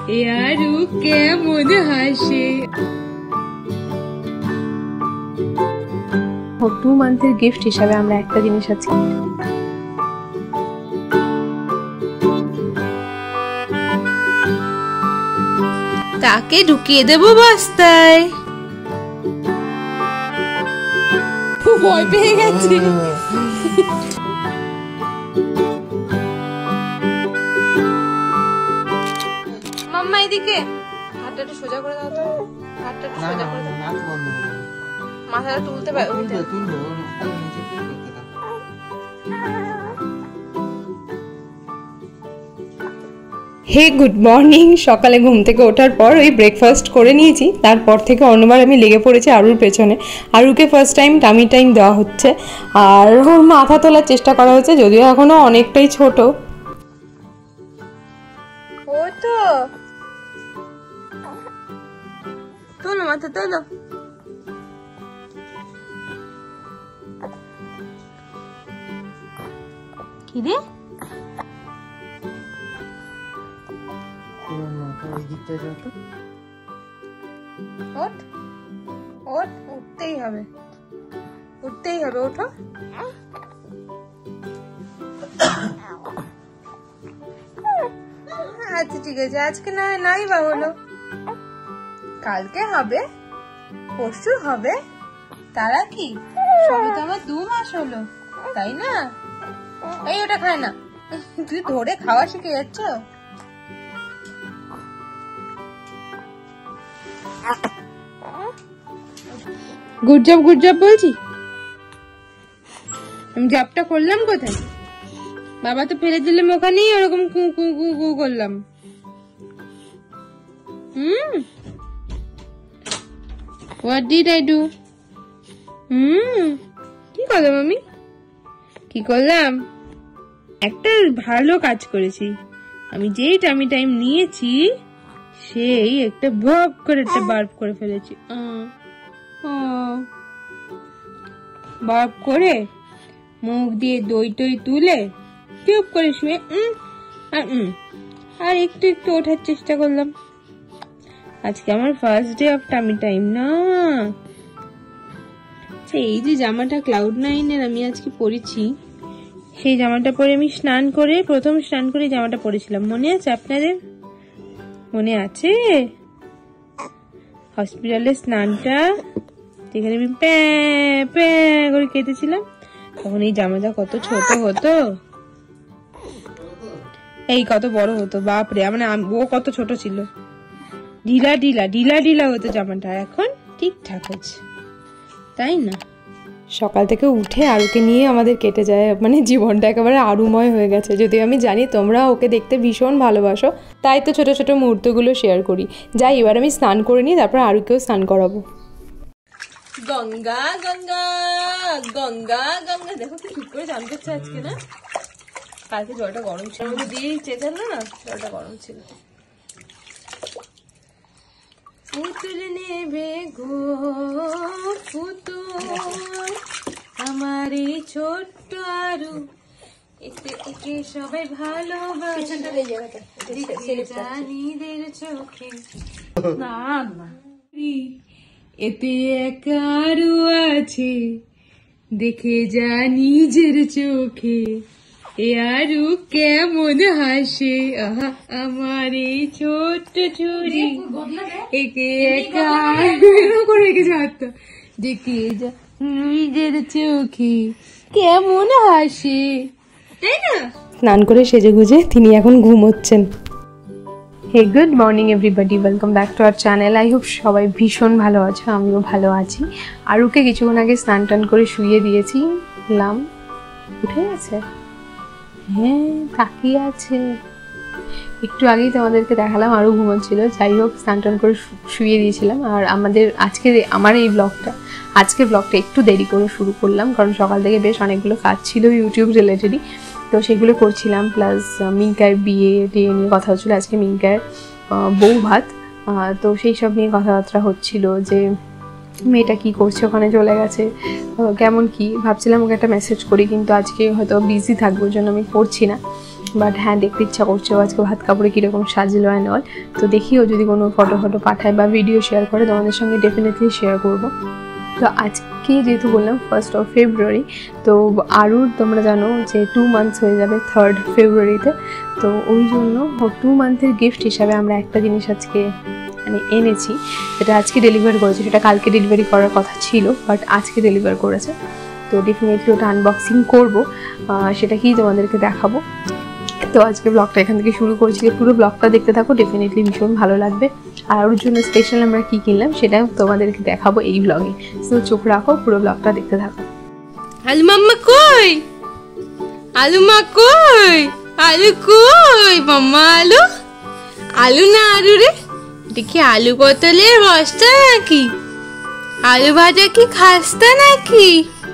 এ আরু কেমন হাসে। 2 মান্থের গিফট হিসাবে আমরা একটা জিনিস আছে তাকে ঢুকিয়ে দেবো বস্তায়। ভয় পেয়ে গেছি। মাম্মা এদিকে হাতটা একটু সোজা করে দাও তো, হাতটা একটু সোজা করে দাও, মাথাটা তুলতে পারো। Hey good morning. সকালে ঘুম থেকে ওঠার পর ওই ব্রেকফাস্ট করে নিয়েছি, তারপর থেকে অন্যবার আমি লেগে পড়েছি আরুর পেছনে। আরুকে ফার্স্ট টাইম টামি টাইম দেওয়া হচ্ছে আর ওর মাথা তোলার চেষ্টা করা হচ্ছে, যদিও এখনো অনেকটাই ছোট। ও তো তোলো মাথা তোলো। কি রে উঠতেই হবে, উঠতেই হবে, ওঠো। আচ্ছা ঠিক আছে, আজকে নাই বা হলো, কালকে হবে, পরশু হবে, তারা কি সবে তো আমার 2 মাস হলো, তাই না? এই ওটা খায় না, তুই ধরে খাওয়া শিখে যাচ্ছ। গুড জব বলছি, আমি জবটা করলাম কোথায়? বাবা তো ফেলে দিলাম ওখানেই, ওরকম কু কু কু কু করলাম। What did I do? কি করলাম আমি? কি করলাম? একটা ভালো কাজ করেছি আমি, যেই টামি টাইম নিয়েছি সেই একটা ভব করে একটা বার্ব করে ফেলেছি। বার্ব করে মুখ দিয়ে দই টই তুলে চুপ করে শুয়ে আর একটু একটু ওঠার চেষ্টা করলাম। আজকে আমার first day of tummy time না। এই যে জামাটা Cloud9 এর আমি আজকে পরেছি, সেই জামাটা পরে আমি প্রথম স্নান করে জামাটা পরেছিলাম, মনে আছে আপনাদের? মনে আছে হসপিটালের স্নানটা, যেখানে আমি প্যা করে কেঁদেছিলাম, তখন এই জামাটা কত ছোট হতো, এই কত বড় হতো, বাপরে। মানে ও কত ছোট ছিল, ঢিলা ঢিলা ঢিলা ঢিলা হতো জামাটা, এখন ঠিকঠাক আছে, তাই না? সকাল থেকে উঠে আরুকে নিয়ে আমাদের কেটে যায়, মানে জীবনটা একেবারে আরুময় হয়ে গেছে। যদি আমি জানি তোমরা ওকে দেখতে ভীষণ ভালোবাসো, তাই তো ছোট ছোট মুহূর্তগুলো শেয়ার করি। যাই, এবার আমি স্নান করে নিই, তারপর আরুকেও স্নান করাবো। গঙ্গা গঙ্গা গঙ্গা গঙ্গা, দেখো কি ঠিক করে চান করছে আজকে, না? কালকে জলটা গরম ছিল, দিয়ে চেঁচালো না, জলটা গরম ছিল। পুতুল নেবে গো পুতুল, আমার এই ছোট্ট আরু, একে একে সবাই ভালোবাসে জানিদের চোখে, না না এতে এক আরু আছে, দেখে যা নিজের চোখে, এ আরু কেমন হাসে, আহা আমার এই ছোট্ট ছুরি, একে একা করে রেখেছে হাতটা, দেখে যা নিজের চোখে কেমন হাসে, তাই না? স্নান করে সেজে গুজে তিনি এখন ঘুমোচ্ছেন। Hey good morning everybody, welcome back to our channel. I hope সবাই ভীষণ ভালো আছো, আমিও ভালো আছি। আরুকে কিছুক্ষণ আগে স্নান টান করে শুয়ে দিয়েছি, উঠে গেছে, হ্যাঁ তাকিয়ে আছে। একটু আগেই তোমাদেরকে দেখালাম আরও ঘুমাচ্ছিল। যাই হোক, স্নান টান করে শুয়ে দিয়েছিলাম। আর আমার এই আজকের ব্লগটা একটু দেরি করে শুরু করলাম, কারণ সকাল থেকে বেশ অনেকগুলো কাজ ছিল ইউটিউব রিলেটেডই, তো সেগুলো করছিলাম। প্লাস মিঙ্কার বিয়ে নিয়ে কথা হচ্ছিল, আজকে মিঙ্কার বউ ভাত, তো সেই সব নিয়ে কথাবার্তা হচ্ছিল, যে মেয়েটা কি করছে, ওখানে চলে গেছে, কেমন কি ভাবছিলাম ওকে একটা মেসেজ করি, কিন্তু আজকে হয়তো বিজি থাকবো, জন্য আমি করছি না। বাট হ্যাঁ দেখতে ইচ্ছা করছে আজকে ভাত কাপড়ে কীরকম সাজলো অ্যান্ড অল। তো দেখিও যদি কোনো ফটো পাঠায় বা ভিডিও শেয়ার করে তোমাদের সঙ্গে ডেফিনেটলি শেয়ার করবো। তো আজকে যেহেতু বললাম 1st of February, তো আরুর তোমরা জানো যে 2 months হয়ে যাবে 3rd February-তে। তো ওই জন্য 2 month-এর গিফট হিসাবে আমরা একটা জিনিস আজকে মানে এনেছি, যেটা আজকে ডেলিভার করেছে। সেটা কালকে ডেলিভারি করার কথা ছিল, বাট আজকে ডেলিভার করেছে। তো ডেফিনেটলি ওটা আনবক্সিং করবো, সেটা কি তোমাদেরকে দেখাবো। তো আজকে ব্লগটা এখান থেকে শুরু করেছি, পুরো ব্লগটা দেখতে থাকো, ডেফিনেটলি ভীষণ ভালো লাগবে। আর ওর জন্য স্পেশাল আমরা কী কিনলাম সেটাও তোমাদেরকে দেখাবো এই ব্লগে। তো চোখ রাখো, পুরো ব্লগটা দেখতে থাকো। আলু মাম্মা কই? আলু মা কই? আলু কই মাম্মা? আলু আলু না আলু রে, দেখি আলু পটলের বস্তা নাকি? আলু ভাজা কি খাস্তা নাকি?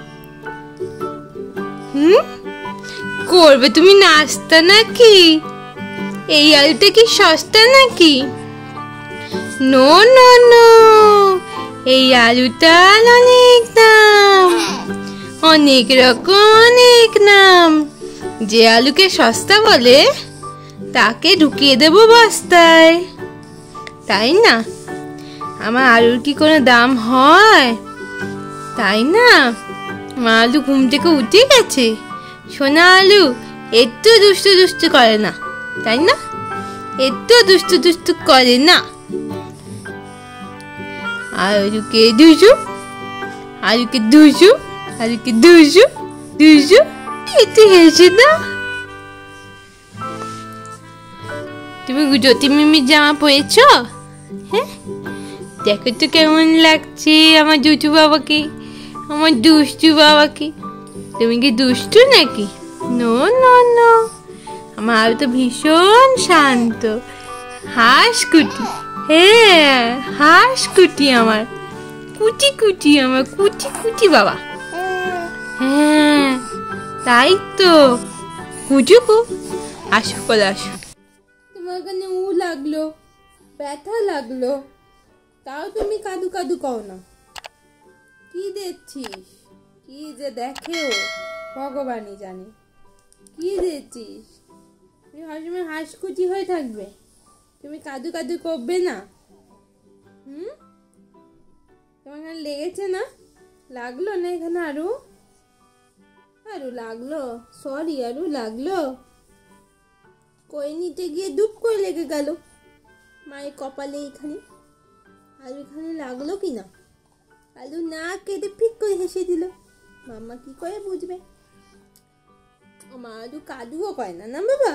করবে তুমি নাস্তা নাকি? এই আলুটা কি সস্তা নাকি? নো নো নো, এই আলুটার অনেক দাম, অনেক রকম অনেক নাম। যে আলুকে সস্তা বলে তাকে ঢুকিয়ে দেবো বস্তায়, তাই না? আমার আলুর কি কোনো দাম হয়? তাই না? আমার আলু ঘুম থেকে উঠে গেছে। সোনা আলু একটু দুষ্টু দুষ্টু করে না, তাই না? একটু দুষ্টু দুষ্টু করে না। আলুকে দুজু, আলুকে দুজু, আলুকে দুজু দুজু। একটু হেসে না। তুমি জ্যোতি মিমির জামা পরেছ? হ্যাঁ, দেখো তো কেমন লাগছে আমার জুজু বাবাকে, আমার দুষ্টু বাবাকে। তুমি কি দুষ্টু নাকি? নো নো নো, আমার আলু তো ভীষণ শান্ত, হাঁসকুটি। হ্যাঁ হাঁসকুটি, আমার কুটি কুটি, আমার কুটি কুটি বাবা। হ্যাঁ তাই তো, কুচুকু আসো বলে আসো। তোমার এখানে লাগলো, ব্যথা লাগলো, তাও তুমি কাদু কাদু কও না। কি দেখছিস? কি যে দেখে ও ভগবানই জানে। কি দেখছিস? তুমি সবসময় হাঁসকুটি হয়ে থাকবে, তুমি কাদু কাদু করবে না। তোমার এখানে লেগেছে না? লাগলো না এখানে? আরু আরু লাগলো, সরি আরু লাগলো। কই নিতে গিয়ে দুপ করে লেগে গেল মায়ের কপালে। এখানে আলু এখানে লাগলো কি না? আলু না কেটে ফিক করে হেসে দিল। মাম্মা কি করে বুঝবে? আমার আলু কাদুও করে না, না বাবা?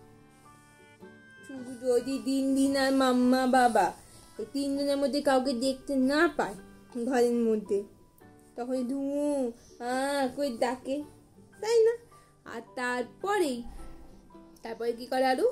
শুধু যদি দিন আর মাম্মা বাবা এই 3 জনের মধ্যে কাউকে দেখতে না পায় ঘরের মধ্যে, তখন করে ডাকে, তাই না? আর তারপরে কি করে আলু?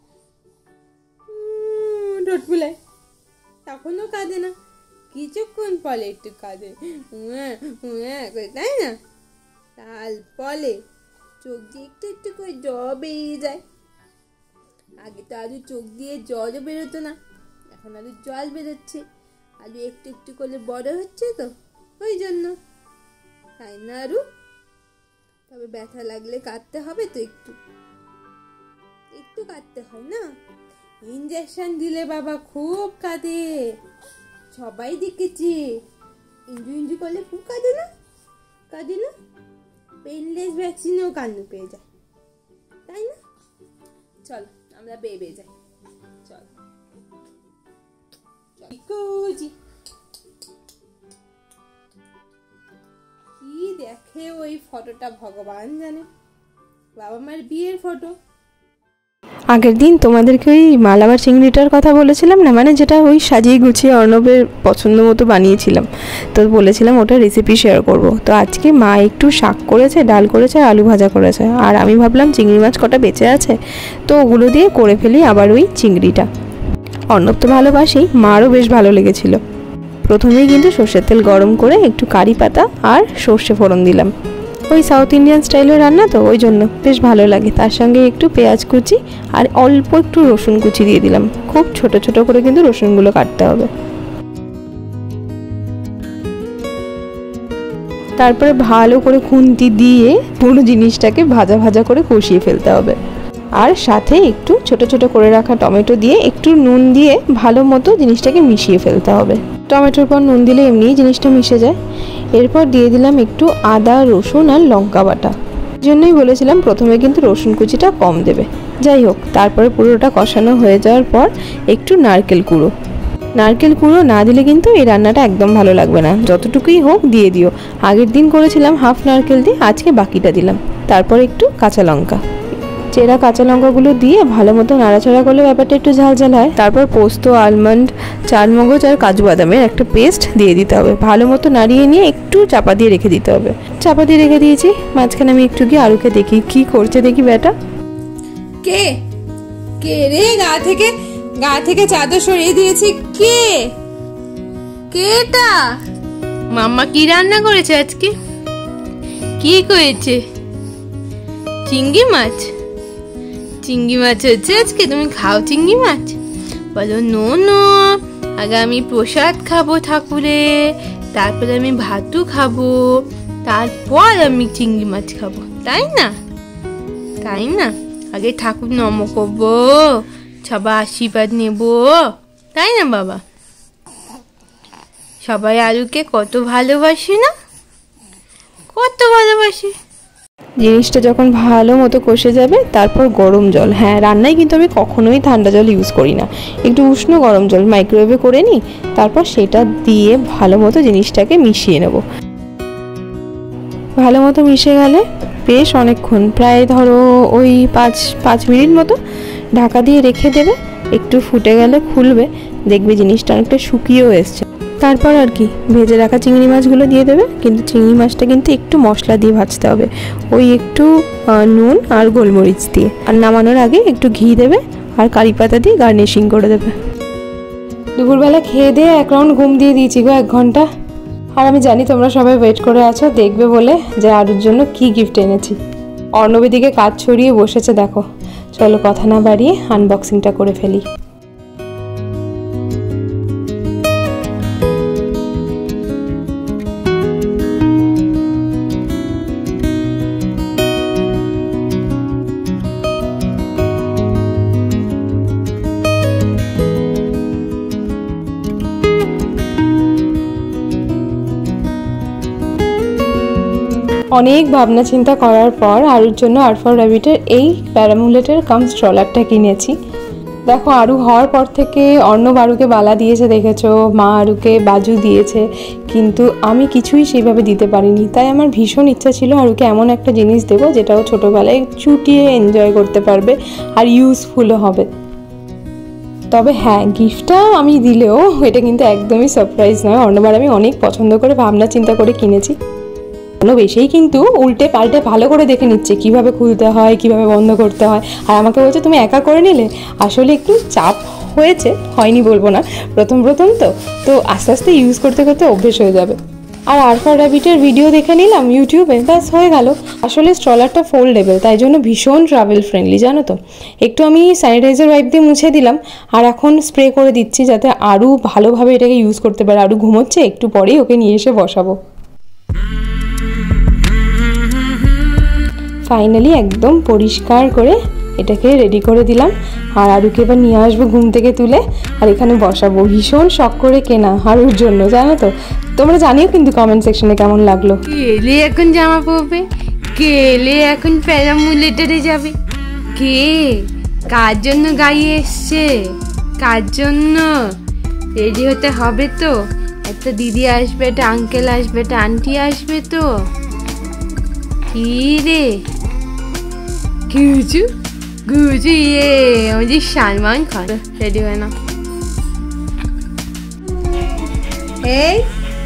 ঠোঁট ফুলায়, তখনও কাঁদে না, কিছুক্ষণ পরে একটু কাঁদে, তাই না? তারপরে চোখ দিয়ে একটু একটু করে জল বেরিয়ে যায়। আগে তো আলু চোখ দিয়ে জলও বেরোতো না, এখন আলু জল বেরোচ্ছে। আলু একটু একটু করে বড় হচ্ছে তো, ওই জন্য, তাই না আরু? তবে ব্যথা লাগলে কাটতে হবে তো, একটু একটু কাটতে হয় না? ইঞ্জেকশন দিলে বাবা খুব কাঁদে, সবাই দেখেছি। ইঞ্জু করলে খুব কাঁদে না? কাঁদে না? পেনলেস ভ্যাকসিনেও কান্না পেয়ে যায়, তাই না? চলো আমরা বেবে যাই, চলো। কি দেখে ওই ফটোটা ভগবান জানে, বাবা মার বিয়ের ফটো। আগের দিন তোমাদেরকে ওই মালাবার চিংড়িটার কথা বলেছিলাম না, মানে যেটা ওই সাজিয়ে গুছিয়ে অর্ণবের পছন্দ মতো বানিয়েছিলাম, তো বলেছিলাম ওটা রেসিপি শেয়ার করব। তো আজকে মা একটু শাক করেছে, ডাল করেছে, আলু ভাজা করেছে, আর আমি ভাবলাম চিংড়ি মাছ কটা বেঁচে আছে, তো ওগুলো দিয়ে করে ফেলি আবার ওই চিংড়িটা। অর্ণব তো ভালোবাসেই, মারও বেশ ভালো লেগেছিল। প্রথমেই কিন্তু সর্ষের তেল গরম করে একটু কারি পাতা আর সর্ষে ফোড়ন দিলাম। ওই সাউথ ইন্ডিয়ান স্টাইলের রান্না তো, ওই জন্য বেশ ভালো লাগে। তার সঙ্গে একটু পেঁয়াজ কুচি আর অল্প একটু রসুন কুচি দিয়ে দিলাম। খুব ছোট ছোট করে কিন্তু রসুনগুলো কাটতে হবে। তারপরে ভালো করে খুন্তি দিয়ে পুরো জিনিসটাকে ভাজা ভাজা করে কষিয়ে ফেলতে হবে। আর সাথে একটু ছোট ছোট করে রাখা টমেটো দিয়ে একটু নুন দিয়ে ভালো মতো জিনিসটাকে মিশিয়ে ফেলতে হবে। টমেটোর পর নুন দিলে এমনিই জিনিসটা মিশে যায়। এরপর দিয়ে দিলাম একটু আদা, রসুন আর লঙ্কা বাটা। এই জন্যই বলেছিলাম প্রথমে কিন্তু রসুন কুচিটা কম দেবে। যাই হোক, তারপরে পুরোটা কষানো হয়ে যাওয়ার পর একটু নারকেল কুড়ো। নারকেল কুড়ো না দিলে কিন্তু এই রান্নাটা একদম ভালো লাগবে না। যতটুকুই হোক দিয়ে দিও। আগের দিন করেছিলাম হাফ নারকেল দিয়ে, আজকে বাকিটা দিলাম। তারপর একটু কাঁচা লঙ্কা, চেরা কাঁচা লঙ্কাগুলো দিয়ে ভালো মতো নাড়াচাড়া করলে ব্যাপারটা একটু ঝালঝাল হয়। তারপর পোস্ত, আলমন্ড, চারমগজ আর কাজু বাদামের একটা পেস্ট দিয়ে দিতে হবে। ভালো মতো নাড়িয়ে নিয়ে একটু চাপা দিয়ে রেখে দিতে হবে। চাপা দিয়ে রেখে দিয়েছি। মাঝখানে আমি একটু গিয়ে আরুকে দেখি কি করছে, দেখি বেটা। কে কে রে? গা থেকে চাদর সরিয়ে দিয়েছি। কে কেটা? মাম্মা কি রান্না করেছে আজকে? কি করেছে? চিংড়ি মাছ। চিংড়ি মাছ হচ্ছে আজকে? তুমি খাও চিংড়ি মাছ? বলো নো নো, আগে আমি প্রসাদ খাবো ঠাকুরে, তারপরে আমি ভাতু খাবো, তারপর আমি চিংড়ি মাছ খাবো, তাই না? তাই না? আগে ঠাকুর নম করবো, সবাই আশীর্বাদ নেবো, তাই না বাবা? সবাই আলুকে কত ভালোবাসে না? কত ভালোবাসে। জিনিসটা যখন ভালো মতো কষে যাবে তারপর গরম জল। হ্যাঁ, রান্নায় কিন্তু আমি কখনোই ঠান্ডা জল ইউজ করি না। একটু উষ্ণ গরম জল মাইক্রোওয়েভে করে নিই, তারপর সেটা দিয়ে ভালো মতো জিনিসটাকে মিশিয়ে নেব। ভালো মতো মিশে গেলে বেশ অনেকক্ষণ, প্রায় ধরো ওই 5 মিনিট মতো ঢাকা দিয়ে রেখে দেবে। একটু ফুটে গেলে খুলবে, দেখবে জিনিসটা অনেকটা শুকিয়েও এসছে। তারপর আর কি, ভেজে রাখা চিংড়ি মাছগুলো দিয়ে দেবে। কিন্তু চিংড়ি মাছটা কিন্তু একটু মশলা দিয়ে ভাজতে হবে, ওই একটু নুন আর গোলমরিচ দিয়ে। আর নামানোর আগে একটু ঘি দেবে আর কারি পাতা দিয়ে গার্নিশিং করে দেবে। দুপুরবেলা খেয়ে দিয়ে 1 রাউন্ড ঘুম দিয়ে দিয়েছি গো, 1 ঘন্টা। আর আমি জানি তোমরা সবাই ওয়েট করে আছো দেখবে বলে যে আরুর জন্য কি গিফট এনেছি। অর্ণবের দিকে কাজ ছড়িয়ে বসেছে দেখো। চলো কথা না বাড়িয়ে আনবক্সিংটা করে ফেলি। অনেক ভাবনা চিন্তা করার পর আরুর জন্য আরফর র্যাবিটের এই প্যারামুলেটের কাম স্ট্রলারটা কিনেছি। দেখো, আরু হওয়ার পর থেকে অর্ণব আরুকে বালা দিয়েছে দেখেছো, মা আরুকে বাজু দিয়েছে, কিন্তু আমি কিছুই সেইভাবে দিতে পারিনি। তাই আমার ভীষণ ইচ্ছা ছিল আরুকে এমন একটা জিনিস দেবো যেটাও ছোটোবেলায় চুটিয়ে এনজয় করতে পারবে আর ইউজফুলও হবে। তবে হ্যাঁ, গিফটটা আমি দিলেও এটা কিন্তু একদমই সারপ্রাইজ নয়। অর্ণব আর আমি অনেক পছন্দ করে ভাবনা চিন্তা করে কিনেছি। বেশিই কিন্তু উল্টে পাল্টে ভালো করে দেখে নিচ্ছে কিভাবে খুলতে হয়, কিভাবে বন্ধ করতে হয়। আর আমাকে বলছে তুমি একা করে নিলে। আসলে একটু চাপ হয়েছে, হয়নি বলবো না, প্রথম তো আস্তে আস্তে ইউজ করতে করতে অভ্যেস হয়ে যাবে। আর আরফর র্যাবিটের ভিডিও দেখে নিলাম ইউটিউবে, ব্যাস হয়ে গেল। আসলে স্ট্রলারটা ফোল্ডেবল, তাই জন্য ভীষণ ট্রাভেল ফ্রেন্ডলি, জানো তো। একটু আমি স্যানিটাইজার ওয়াইপ দিয়ে মুছে দিলাম, আর এখন স্প্রে করে দিচ্ছি যাতে আরও ভালোভাবে এটাকে ইউজ করতে পারে। আরও ঘুমোচ্ছে, একটু পরেই ওকে নিয়ে এসে বসাবো। ফাইনালি একদম পরিষ্কার করে এটাকে রেডি করে দিলাম। আর আরুকে এবার নিয়ে আসবো ঘুম থেকে তুলে, আর এখানে বসাবো। ভীষণ শখ করে কেনা আরুর জন্য, জানো তো। তোমরা জানিও কিন্তু কমেন্ট সেকশনে কেমন লাগলো। কেলে এখন জামা পরবে, কেলে এখন প্যারামুলেটারে যাবে। কে কার জন্য গাড়ি এসছে, কার জন্য? রেডি হতে হবে তো। একটা দিদি আসবে, একটা আঙ্কেল আসবে, একটা আন্টি আসবে তো। কি রে গুজু গুজু, ইয়ে আমাদের সালমান খান। রেডি হয় না? এই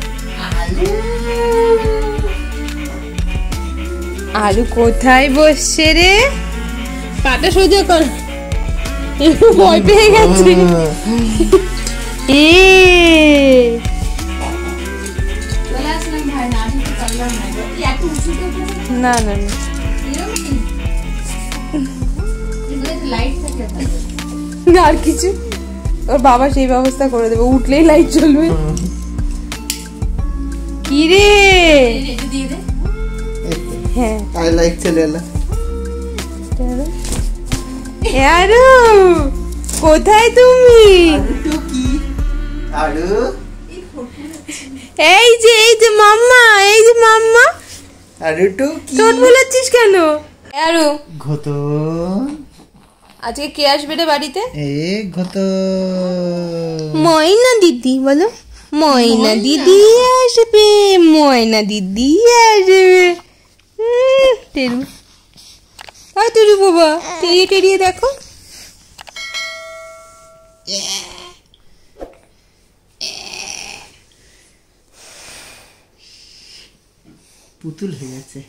আলু কোথায় বসছে রে? পাটা সোজা কর, ভয় পেয়ে গেছে। না না আর কিছু, ওর বাবা সেই ব্যবস্থা করে দেবে, উঠলেই লাইট জ্বলবে। কি রে? হ্যাঁ, I like Chalela. আরু কোথায় তুমি? এই যে মাম্মা, এই যে মাম্মা। আরু টুকি ঠোঁট বুলাচ্ছিস কেন? আরু ঘটন, আজকে কে আসবে রে বাড়িতে? ঘটন ময়না দিদি বলো, ময়না দিদি আসবে, ময়না দিদি আসবে। টেরু, আর টেরু বাবা, টেরিয়ে টেরিয়ে দেখো। পুতুল হয়ে গেছে।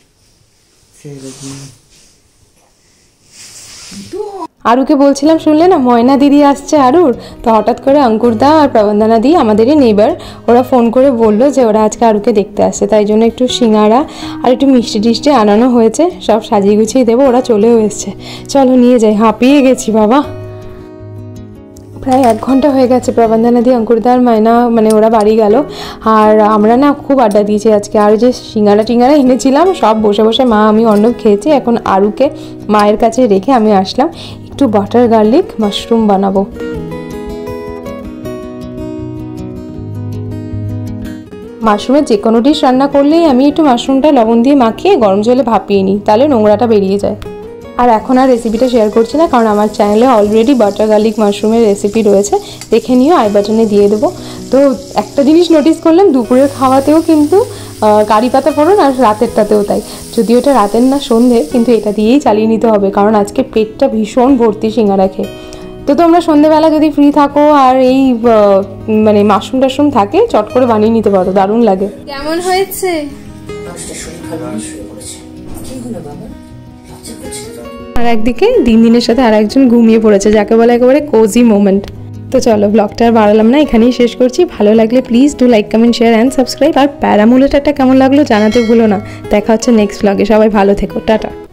আরুকে বলছিলাম শুনলে না, ময়না দিদি আসছে আরুর। তো হঠাৎ করে অঙ্কুরদা আর প্রবন্ধনা দি, আমাদেরই নেইবার, ওরা ফোন করে বললো যে ওরা আজকে আরুকে দেখতে আসছে। তাই জন্য একটু সিঙ্গারা আর একটু মিষ্টি টিষ্টি আনানো হয়েছে, সব সাজিয়ে গুছিয়ে দেবো। ওরা চলেও এসছে, চলো নিয়ে যাই। হাঁপিয়ে গেছি বাবা, প্রায় 1 ঘন্টা হয়ে গেছে প্রবন্ধনা দি, অঙ্কুরদা আর মায়না মানে ওরা বাড়ি গেল। আর আমরা না খুব আড্ডা দিয়েছি আজকে। আর যে সিঙ্গারা টিঙ্গারা এনেছিলাম সব বসে বসে মা আমি অর্ণব খেয়েছি। এখন আরুকে মায়ের কাছে রেখে আমি আসলাম, একটু বাটার গার্লিক মাশরুম বানাবো। মাশরুমের যে কোনো ডিশ রান্না করলেই আমি একটু মাশরুমটা লবণ দিয়ে মাখিয়ে গরম জলে ভাপিয়ে নিই, তাহলে নোংরাটা বেরিয়ে যায়। আর এখন আর রেসিপিটা শেয়ার করছি না, কারণ আমার চ্যানেলে অলরেডি বাটার গার্লিক মাশরুমের রেসিপি রয়েছে, দেখে নিও, আই বাটনে দিয়ে দেবো। তো একটা জিনিস নোটিস করলাম, দুপুরের খাওয়াতেও কিন্তু কারি পাতা ফোড়ন, আর রাতেরটাতেও তাই। যদিও এটা রাতের না সন্ধ্যে, কিন্তু এটা দিয়েই চালিয়ে নিতে হবে, কারণ আজকে পেটটা ভীষণ ভর্তি সিঙ্গারা খেয়ে। তো তোমরা সন্ধ্যেবেলা যদি ফ্রি থাকো আর এই মানে মাশরুম টাশরুম থাকে, চট করে বানিয়ে নিতে পারো, দারুণ লাগে। কেমন হয়েছে? আর একদিকে দিনের সাথে আর একজন ঘুমিয়ে পড়েছে, যাকে বলে একেবারে কোজি মোমেন্ট। তো চলো, ব্লগটা আর বাড়ালাম না, এখানেই শেষ করছি। ভালো লাগলে please do like, comment, share and subscribe. আর প্যারামুলেটারটা কেমন লাগলো জানাতে ভুলো না। দেখা হচ্ছে নেক্সট ব্লগে, সবাই ভালো থেকো, টাটা।